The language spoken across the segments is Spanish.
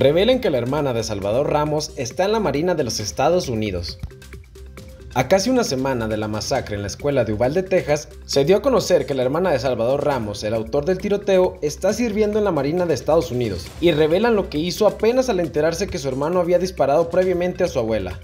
revelan que la hermana de Salvador Ramos está en la Marina de los Estados Unidos. A casi una semana de la masacre en la escuela de Uvalde, Texas, se dio a conocer que la hermana de Salvador Ramos, el autor del tiroteo, está sirviendo en la Marina de Estados Unidos, y revelan lo que hizo apenas al enterarse que su hermano había disparado previamente a su abuela.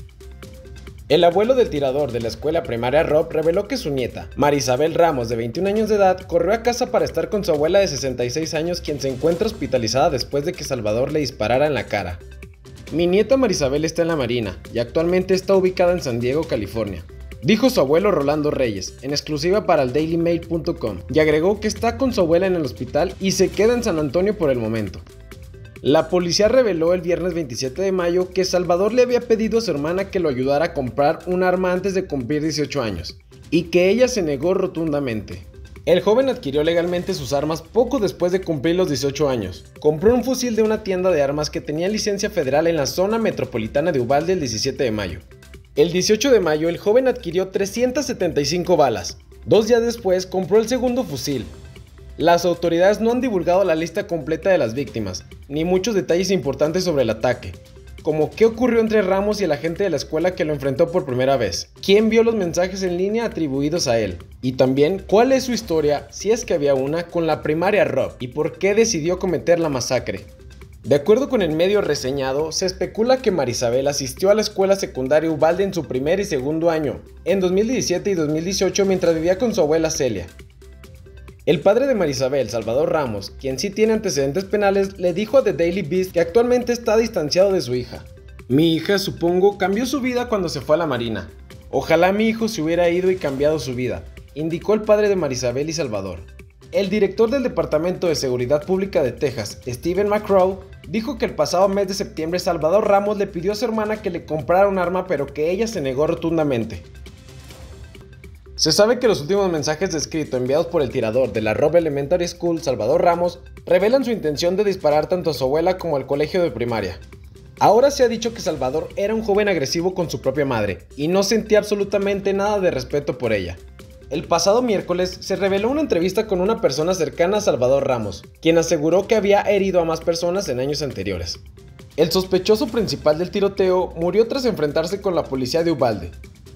El abuelo del tirador de la escuela primaria Rob reveló que su nieta, Marisabel Ramos, de 21 años de edad, corrió a casa para estar con su abuela de 66 años, quien se encuentra hospitalizada después de que Salvador le disparara en la cara. Mi nieta Marisabel está en la Marina y actualmente está ubicada en San Diego, California, dijo su abuelo Rolando Reyes, en exclusiva para el DailyMail.com, y agregó que está con su abuela en el hospital y se queda en San Antonio por el momento. La policía reveló el viernes 27 de mayo que Salvador le había pedido a su hermana que lo ayudara a comprar un arma antes de cumplir 18 años, y que ella se negó rotundamente. El joven adquirió legalmente sus armas poco después de cumplir los 18 años. Compró un fusil de una tienda de armas que tenía licencia federal en la zona metropolitana de Uvalde el 17 de mayo. El 18 de mayo el joven adquirió 375 balas. 2 días después compró el segundo fusil. Las autoridades no han divulgado la lista completa de las víctimas, ni muchos detalles importantes sobre el ataque, como qué ocurrió entre Ramos y el agente de la escuela que lo enfrentó por primera vez, quién vio los mensajes en línea atribuidos a él, y también cuál es su historia, si es que había una, con la primaria Rob, y por qué decidió cometer la masacre. De acuerdo con el medio reseñado, se especula que Marisabel asistió a la escuela secundaria Uvalde en su primer y segundo año, en 2017 y 2018 mientras vivía con su abuela Celia. El padre de Marisabel, Salvador Ramos, quien sí tiene antecedentes penales, le dijo a The Daily Beast que actualmente está distanciado de su hija. Mi hija, supongo, cambió su vida cuando se fue a la Marina. Ojalá mi hijo se hubiera ido y cambiado su vida, indicó el padre de Marisabel y Salvador. El director del Departamento de Seguridad Pública de Texas, Stephen McCraw, dijo que el pasado mes de septiembre Salvador Ramos le pidió a su hermana que le comprara un arma, pero que ella se negó rotundamente. Se sabe que los últimos mensajes de escrito enviados por el tirador de la Robb Elementary School, Salvador Ramos, revelan su intención de disparar tanto a su abuela como al colegio de primaria. Ahora se ha dicho que Salvador era un joven agresivo con su propia madre, y no sentía absolutamente nada de respeto por ella. El pasado miércoles se reveló una entrevista con una persona cercana a Salvador Ramos, quien aseguró que había herido a más personas en años anteriores. El sospechoso principal del tiroteo murió tras enfrentarse con la policía de Uvalde.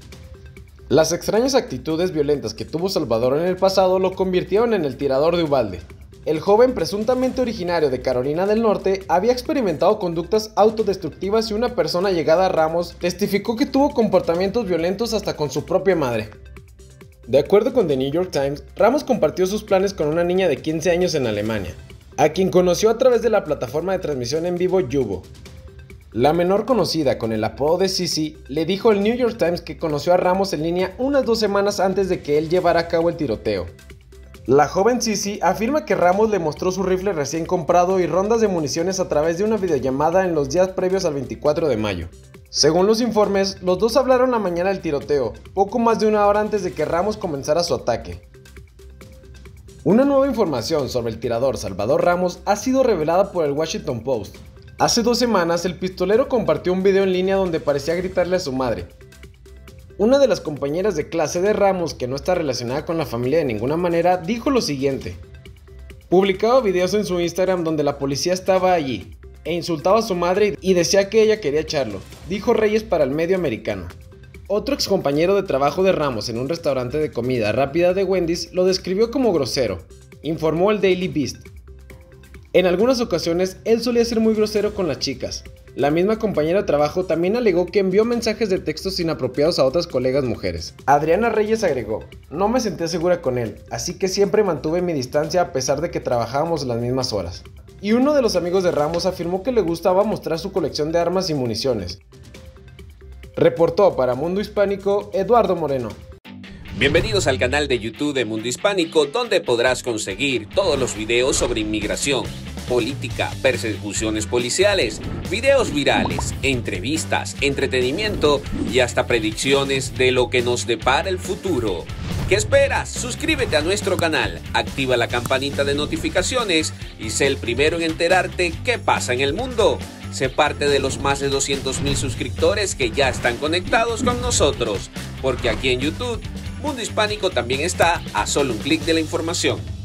Las extrañas actitudes violentas que tuvo Salvador en el pasado lo convirtieron en el tirador de Uvalde. El joven, presuntamente originario de Carolina del Norte, había experimentado conductas autodestructivas y una persona llegada a Ramos testificó que tuvo comportamientos violentos hasta con su propia madre. De acuerdo con The New York Times, Ramos compartió sus planes con una niña de 15 años en Alemania, a quien conoció a través de la plataforma de transmisión en vivo Yubo. La menor, conocida con el apodo de Sisi, le dijo al New York Times que conoció a Ramos en línea unas 2 semanas antes de que él llevara a cabo el tiroteo. La joven Sisi afirma que Ramos le mostró su rifle recién comprado y rondas de municiones a través de una videollamada en los días previos al 24 de mayo. Según los informes, los dos hablaron la mañana del tiroteo, poco más de 1 hora antes de que Ramos comenzara su ataque. Una nueva información sobre el tirador Salvador Ramos ha sido revelada por el Washington Post. Hace 2 semanas, el pistolero compartió un video en línea donde parecía gritarle a su madre. Una de las compañeras de clase de Ramos, que no está relacionada con la familia de ninguna manera, dijo lo siguiente. Publicaba videos en su Instagram donde la policía estaba allí, e insultaba a su madre y decía que ella quería echarlo, dijo Reyes para el medio americano. Otro excompañero de trabajo de Ramos en un restaurante de comida rápida de Wendy's lo describió como grosero, informó el Daily Beast. En algunas ocasiones, él solía ser muy grosero con las chicas. La misma compañera de trabajo también alegó que envió mensajes de textos inapropiados a otras colegas mujeres. Adriana Reyes agregó, no me sentía segura con él, así que siempre mantuve mi distancia a pesar de que trabajábamos las mismas horas. Y uno de los amigos de Ramos afirmó que le gustaba mostrar su colección de armas y municiones. Reportó para Mundo Hispánico, Eduardo Moreno. Bienvenidos al canal de YouTube de Mundo Hispánico, donde podrás conseguir todos los videos sobre inmigración, política, persecuciones policiales, videos virales, entrevistas, entretenimiento y hasta predicciones de lo que nos depara el futuro. ¿Qué esperas? Suscríbete a nuestro canal, activa la campanita de notificaciones y sé el primero en enterarte qué pasa en el mundo. Sé parte de los más de 200,000 suscriptores que ya están conectados con nosotros, porque aquí en YouTube, Mundo Hispánico también está a solo un clic de la información.